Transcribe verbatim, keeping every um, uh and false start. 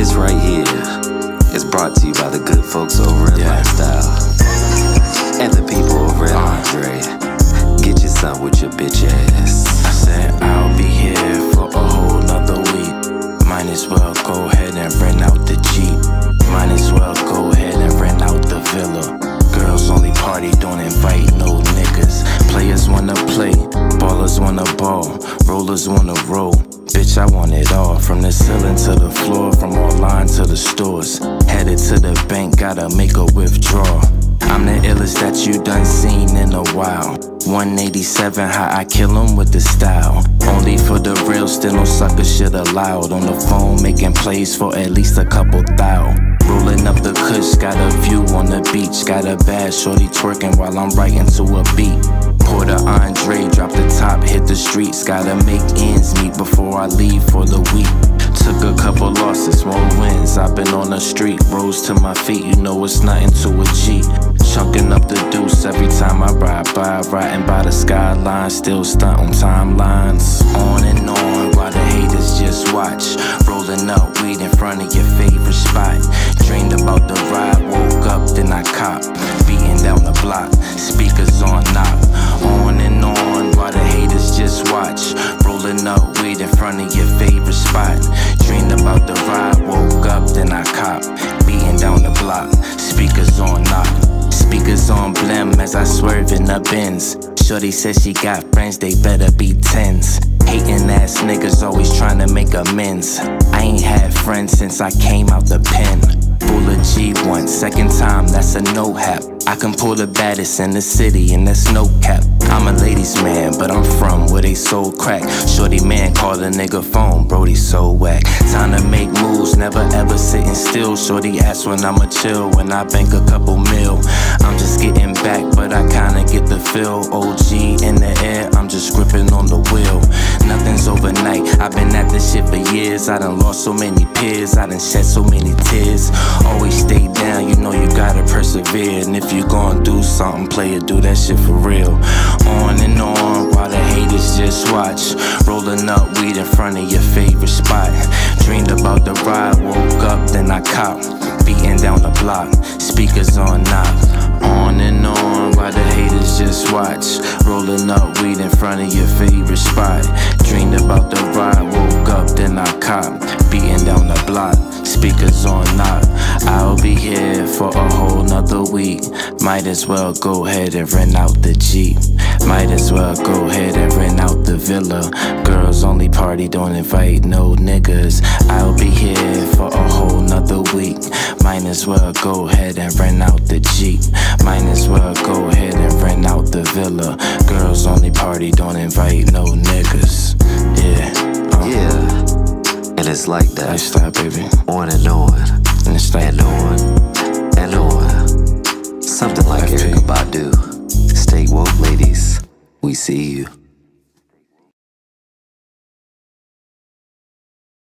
This right here is brought to you by the good folks over at Yeah. Lifestyle and the people over at Andre. Get you some with your bitch ass. I said I'll be here for a whole nother week. Might as well go ahead and rent out the Jeep. Might as well go ahead and rent out the villa. Girls only party, don't invite no niggas. Players wanna play, ballers wanna ball, rollers wanna roll. Bitch, I want it all, from the ceiling to the floor, from online to the stores. Headed to the bank, gotta make a withdrawal. I'm the illest that you done seen in a while. one eighty-seven, how I kill 'em with the style. Only for the real, still no sucker shit allowed. On the phone, making plays for at least a couple thou. Rolling up the kush, got a view on the beach. Got a bad shorty twerking while I'm writing to a beat. Pour the Andre, drop the top, hit the streets. Gotta make ends meet before I leave for the week. Took a couple losses, more wins. I've been on the street, rose to my feet. You know it's nothing to a G. Chunking up the deuce every time I ride by. Riding by the skyline, still stunt on timelines. On and on while the haters just watch. Rolling up weed in front of your favorite spot. Dreamed about the ride, woke up, then I cop. Beating down the block, speakers on knock. On and on while the haters just watch. Rolling up weed in front of your favorite spot. Dreamed about the ride, woke up, then I cop. Beating down the block, speakers on knock. Speakers on blim as I swerve in the Benz. Shorty says she got friends, they better be tens. Hating ass niggas always trying to make amends. I ain't had friends since I came out the pen. Full of G one, second time, that's a no hap. I can pull the baddest in the city and that's no cap. I'm a ladies man, but I'm from where they sold crack. Shorty man call a nigga phone, brody so whack. Time to make moves, never ever sitting still. Shorty asks when I'ma chill, when I bank a couple mil. I'm just getting back, but I kinda get the feel. O G in the air, I'm just gripping on the wheel. Nothing's overnight, I've been at this shit for years. I done lost so many peers, I done shed so many tears. Always stay down, you know you gotta persevere. And if you gon' do something, play it, do that shit for real. On and on while the haters just watch. Rolling up weed in front of your favorite spot. Dreamed about the ride, woke up, then I cop. Beating down the block, speakers on knock. On and on while the haters just watch. Rolling up weed in front of your favorite spot. Dreamed about the ride, woke up, then I cop. Beating down the block, speakers on knock. I'll be here for a whole nother week. Might as well go ahead and rent out the Jeep. Might as well go ahead and rent out the villa. Girls only party, don't invite no niggas. I'll be here for a whole nother week. Might as well go ahead and rent out the Jeep. Might as well go ahead and rent out the villa. Girls only party, don't invite no niggas. Yeah, uh, Yeah, and it's like that. lifestyle, baby. On and on, And it's like and on, and on. Something like F P. Erykah Badu. Stay woke, ladies. We see you.